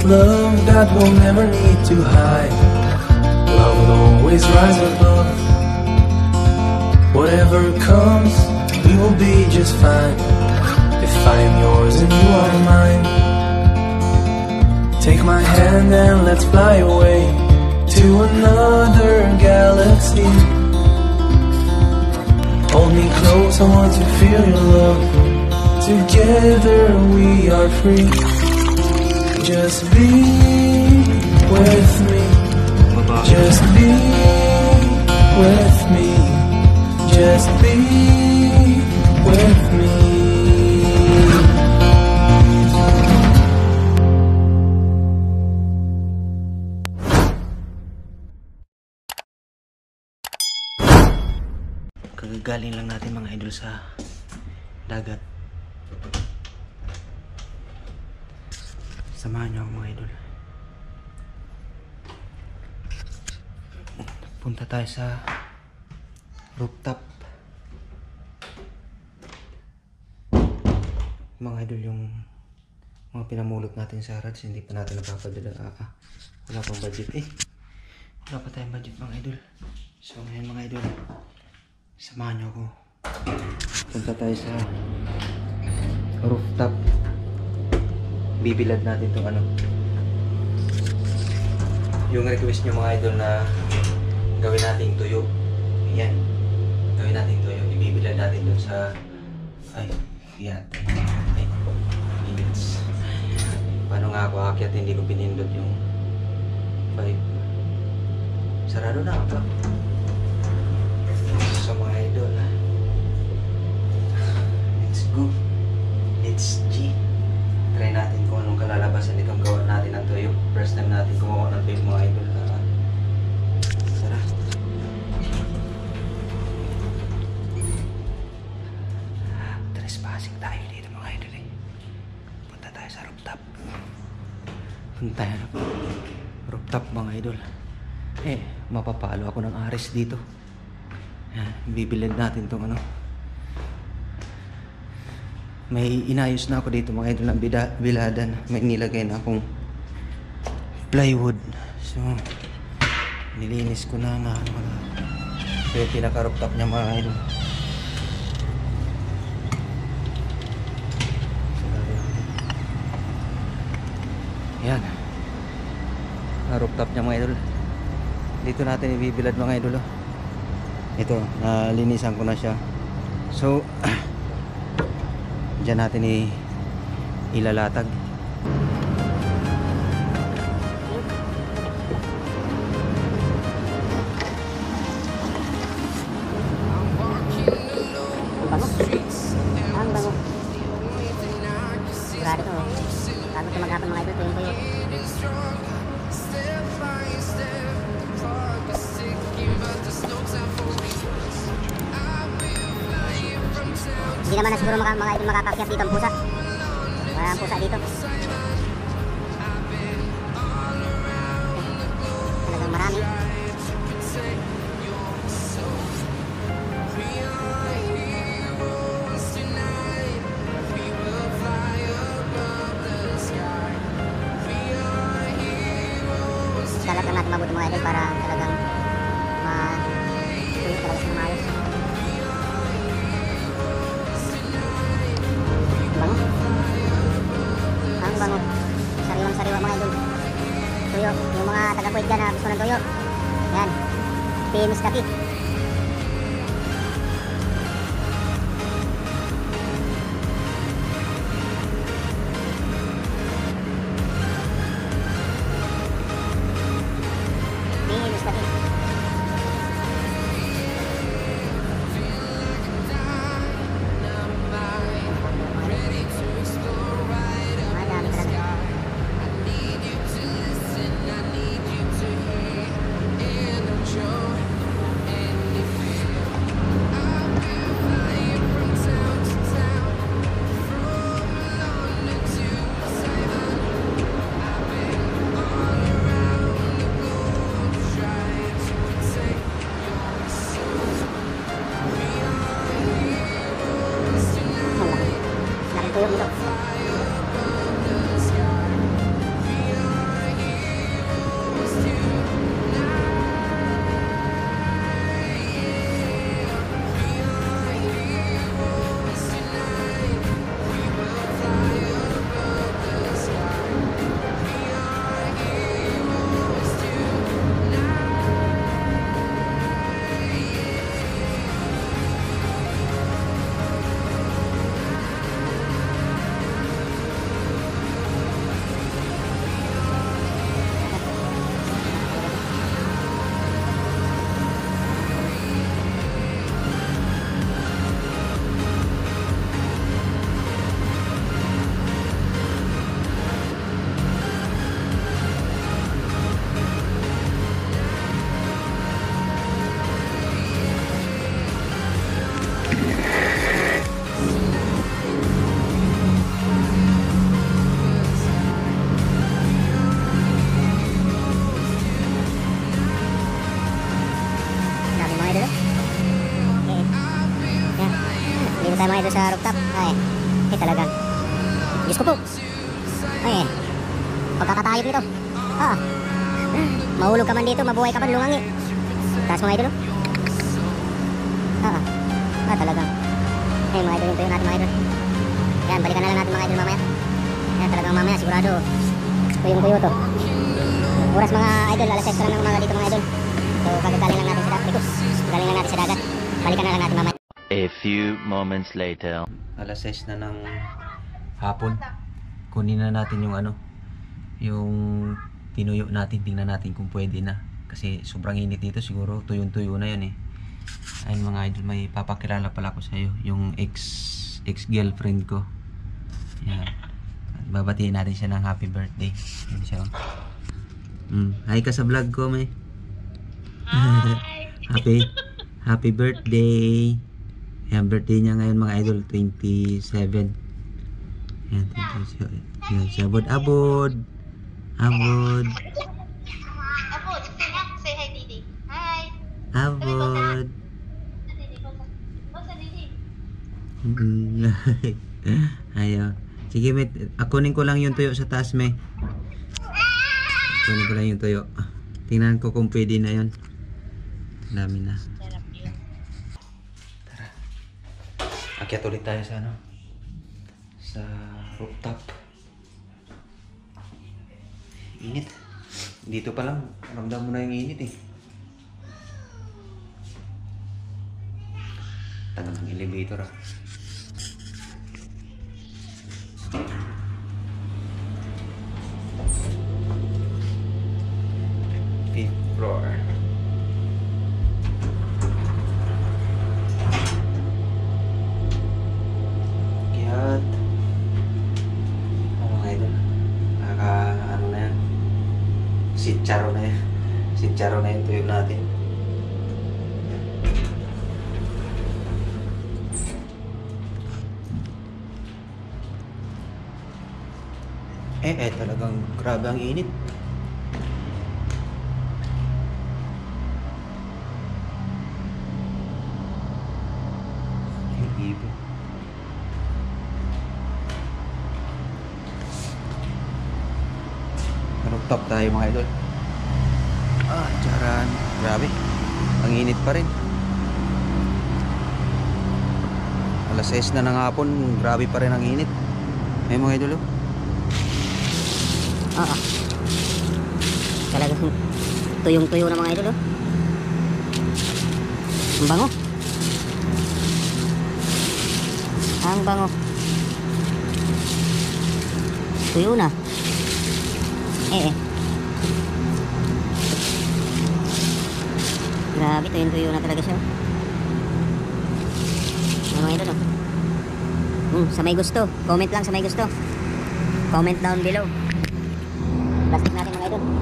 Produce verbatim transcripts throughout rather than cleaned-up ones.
that love that we'll never need to hide. Love will always rise above. Whatever comes, we will be just fine. If I am yours and you are mine, take my hand and let's fly away to another galaxy. Hold me close, I want to feel your love. Together we are free. Just be with me. Just be with me. Just be with me. Kagagaling lang natin mga idol sa dagat. Samahan niyo ako mga idol. Punta tayo sa rooftop. Mga idol, yung mga pinamulot natin sa Rads, hindi pa natin napapadala. Ah, ah. Wala pang budget eh. Wala pa tayong budget mga idol. So ngayon mga idol, samahan niyo ako. Punta tayo sa rooftop. Bibilad natin itong ano, yung request nyo mga idol na gawin nating tuyo. Ayan, gawin nating tuyo. Ibibilad natin dun sa ay, yan ay, minutes. Paano nga ako aakyat, hindi ko pinindot yung five. Sarado na ako. So mga idol, let's go. Let's G. Try natin kung anong kalalabasan itong gawa natin ng tuyo. First time natin gumawa ng tuyo mga idol. Uh, Sarap. Trespassing tayo dito mga idol eh. Punta tayo sa rooftop. Punta tayo sa rooftop mga idol. Eh, mapapalo ako ng ares dito. Yan, bibilad natin itong ano. May inayos na ako dito mga idol ng biladan. May nilagay na akong plywood. So, nilinis ko na na ano na. So, yung pinaka-rooftop niya mga idol. Yan. Na-rooftop niya mga idol. Dito natin ibibilad mga idol. Oh. Ito, nalinisan ko na siya. So, diyan natin i ilalatag. Ang bango. Sigurado to. Bago ito maghapon mga idol, tuyong tuyo. Hindi naman na siguro mga, mga idol makakakyat dito ang pusa. Walang pusa dito. Talagang marami. Dalat lang natin mabuti mga idol para talagang ma-tuyo talaga sa maayos. Bango. Ang bango. Sariwang sariwa mga idol. Tuyo. Yung mga taga-Kuwait dyan na gusto ng tuyo. Yan. Famous kaki. Famous kaki. tayo mga idol sa rooftop. Ay, eh talagang. Diyos ko po. Ay, pagkakatayog nito. Ah, mahulog ka man dito, mabuhay ka man, lungangi. Taas mga idol. Ah, ah talagang. Eh mga idol, yung tuyo natin mga idol. Yan, balikan na lang natin mga idol mamaya. Yan, talagang mamaya sigurado tuyong-tuyo to. Oras mga idol, alas seis pa lang ng umaga dito mga idol. So kagagaling lang natin sa dagat. Galing lang natin sa dagat. Balikan na lang natin mamaya. A few moments later. Alas seis na ng hapon. Kunin na natin yung ano, yung tinuyo natin. Tingnan natin kung pwede na. Kasi sobrang init dito, siguro tuyong-tuyo na yun eh. Ayun mga idol, may papakilala pala ko sa iyo, yung ex ex girlfriend ko. Yan. Babatiin natin siya ng happy birthday. Yan siya. Mm. Hi ka sa vlog ko, may. happy happy birthday. Yan, birthday niya ngayon mga idol, twenty-seven. Yan, twenty-seven. Yan, si Abod, Abod. Abod. Abod, say hi, Didi. Hi. Abod. What's up, Didi? Ayaw. Sige, met. Akunin ko lang yung tuyo sa taas, me. Akunin ko lang yung tuyo. Tingnan ko kung pwede na yun. Dami na. Tara. Akyat ulit tayo sa ano? Sa rooftop. Init. Dito pa lang, ramdam mo na yung init eh. Tagal ng elevator ah. Fifth floor. Kiyat. Ano nga ito? Naka, ano na yan? Sitcharo na yan. Sitcharo na yung tuyo natin. Eh, eh, talagang grabe ang init. Ibo. Rooftop tayo mga idol. Ah, charan. Grabe. Ang init pa rin. Alas seis na ng hapon, grabe pa rin ang init. Eh mga idol, oh. Oo. Talagang tuyong-tuyo na mga idol, oh. Ang bango. Ang bango. Tuyo na. Eh eh. Grabe, tuyong-tuyo na talaga siya. Ano mga idol, oh. Hmm, sa may gusto. Comment lang sa may gusto. Comment down below. Plastic natin mga idol.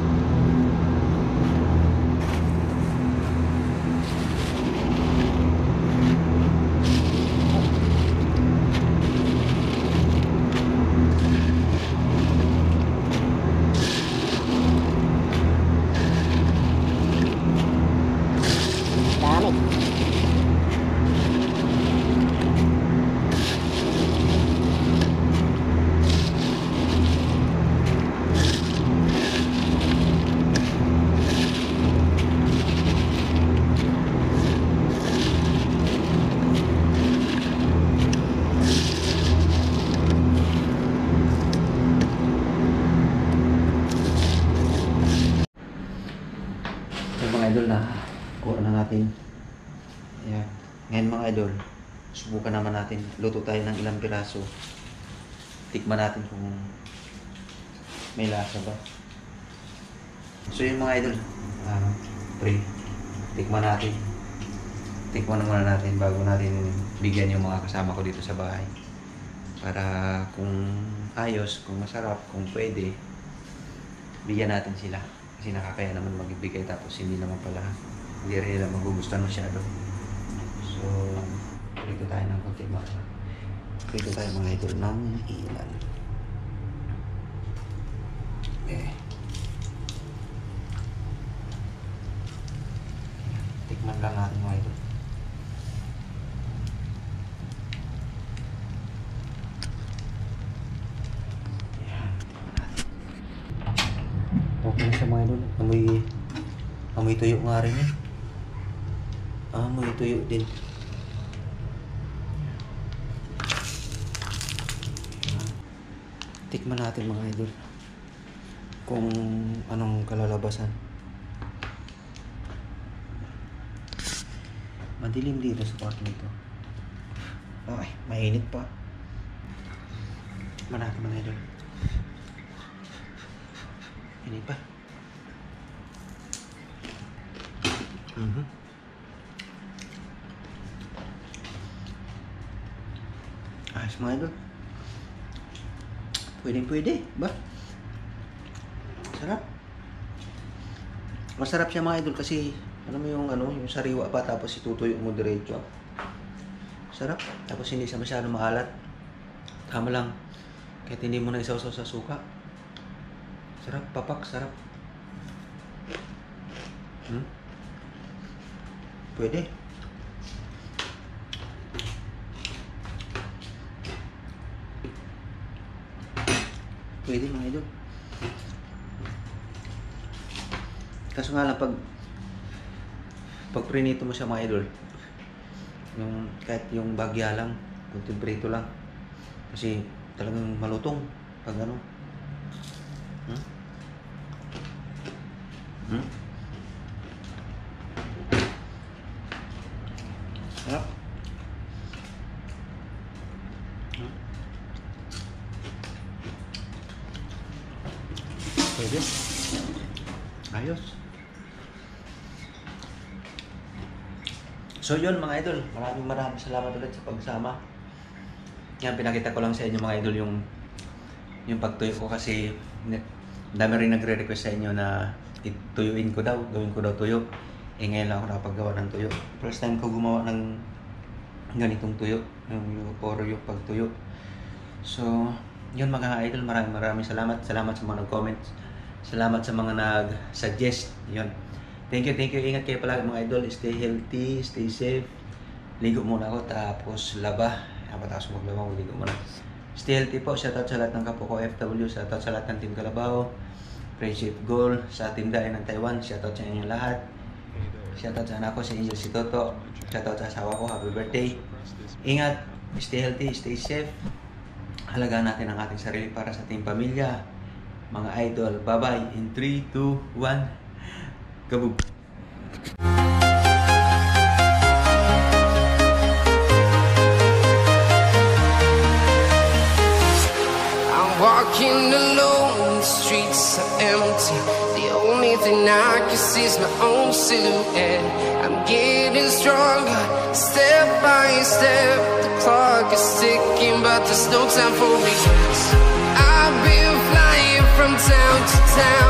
Dami. Mga idol na kuha na natin. Ayan. Ngayon mga idol, subukan naman natin. Luto tayo ng ilang piraso. Tikman natin kung may lasa ba. So yun mga idol, uh, pre, tikman natin. Tikman na muna natin bago natin bigyan yung mga kasama ko dito sa bahay. Para kung ayos, kung masarap, kung pwede, bigyan natin sila. Kasi nakakaya naman magbibigay tapos hindi naman pala, hindi rin nila magugustuhan masyado. So, prito tayo ng konti mga. Prito tayo mga idol ng ilan. Eh. Tikman lang natin mga idol. Amoy tuyo nga rin eh. Amoy tuyo din. Tikman natin mga idol kung anong kalalabasan. Madilim dito sa kwarto nito. Okay, mainit pa. Tikman natin mga idol. Mainit pa. Mhm. Ayos mga idol. Pwede pwede ba? Sarap. Masarap siya mga idol kasi alam mo yung ano, yung sariwa pa tapos itutuyo mo diretso. Sarap. Tapos hindi siya masyado maalat. Tama lang. Kahit hindi mo na isawsaw sa suka. Sarap, papak, sarap. Hmm? Pwede. Pwede mga idol. Kaso nga lang pag pag prinito mo siya mga idol, yung kahit yung bagya lang, kunting prito lang. Kasi talagang malutong pag ano. Hmm? Hmm? Sarap. Hmm? Pwede. Ayos. So yun mga idol, maraming maraming salamat ulit sa pagsama. Yan, pinakita ko lang sa inyo mga idol yung yung pagtuyo ko kasi dami rin nagre-request sa inyo na ituyuin ko daw, gawin ko daw tuyo. Eh ngayon lang ako nakapaggawa ng tuyo. First time ko gumawa ng ganitong tuyo, yung, yung puro yung pagtuyo. So yun mga idol, maraming maraming salamat. Salamat sa mga nag-comment. Salamat sa mga nag-suggest. Yun. Thank you, thank you. Ingat kayo palagi mga idol. Stay healthy, stay safe. Ligo muna ako, tapos laba. Tapos maglaba, ligo muna. Stay healthy po. Shoutout sa lahat ng kapwa ko F W. Shoutout sa lahat ng Team Kalabaw. Friendship Goal. Sa Team Dae ng Taiwan. Shoutout sa inyo lahat. Shoutout sa anak ko, si Angel si Toto. Shoutout sa asawa ko, happy birthday. Ingat, stay healthy, stay safe. Halagaan natin ang ating sarili para sa ating pamilya. Mga idol, bye-bye. In three, two, one, kabog! I'm walking alone, the streets are empty. The only thing I can see is my own silhouette. I'm getting stronger, step by step. The clock is ticking, but there's no time for regrets. I've been flying from town to town.